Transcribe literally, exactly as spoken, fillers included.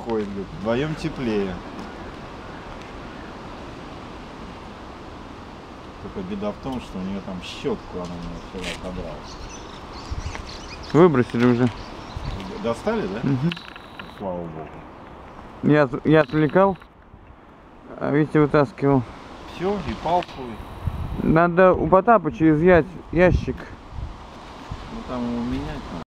ходит, говорит, вдвоем теплее. Только беда в том, что у нее там щетку она мне вчера отобрала. Выбросили уже. Достали, да? Угу. Слава богу. Я, я отвлекал, а Витя вытаскивал. Все, и палку. Надо у Потапыча изъять ящик. Ну там его менять надо.